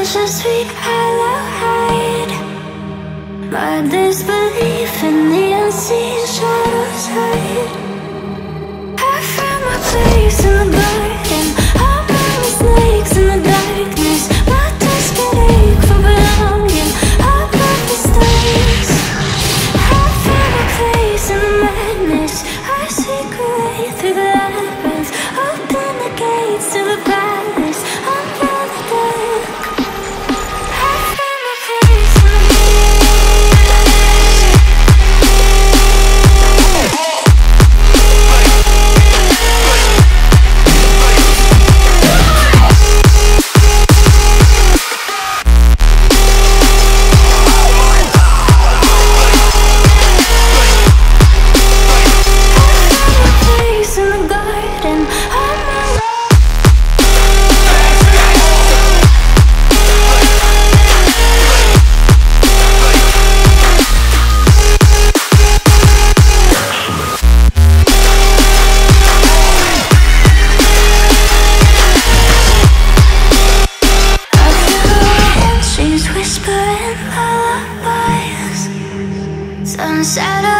je suis à la hide. My disbelief in the unseen shadows hide. I found my place in the garden. I'm on the snakes in the darkness. My desperate ache for belonging above the stars. I found my place in the madness. I seek a way through the labyrinth. Open the gates to the palace. Unveil the dark. I found my place in the sunset.